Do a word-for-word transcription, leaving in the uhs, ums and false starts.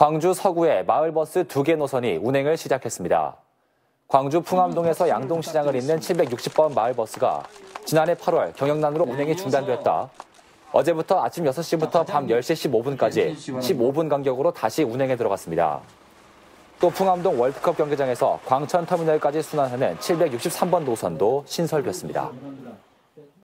광주 서구의 마을버스 두 개 노선이 운행을 시작했습니다. 광주 풍암동에서 양동시장을 잇는 칠백육십 번 마을버스가 지난해 팔월 경영난으로 운행이 중단됐다. 어제부터 아침 여섯 시부터 밤 열 시 십오 분까지 십오 분 간격으로 다시 운행에 들어갔습니다. 또 풍암동 월드컵 경기장에서 광천터미널까지 순환하는 칠백육십삼 번 노선도 신설됐습니다.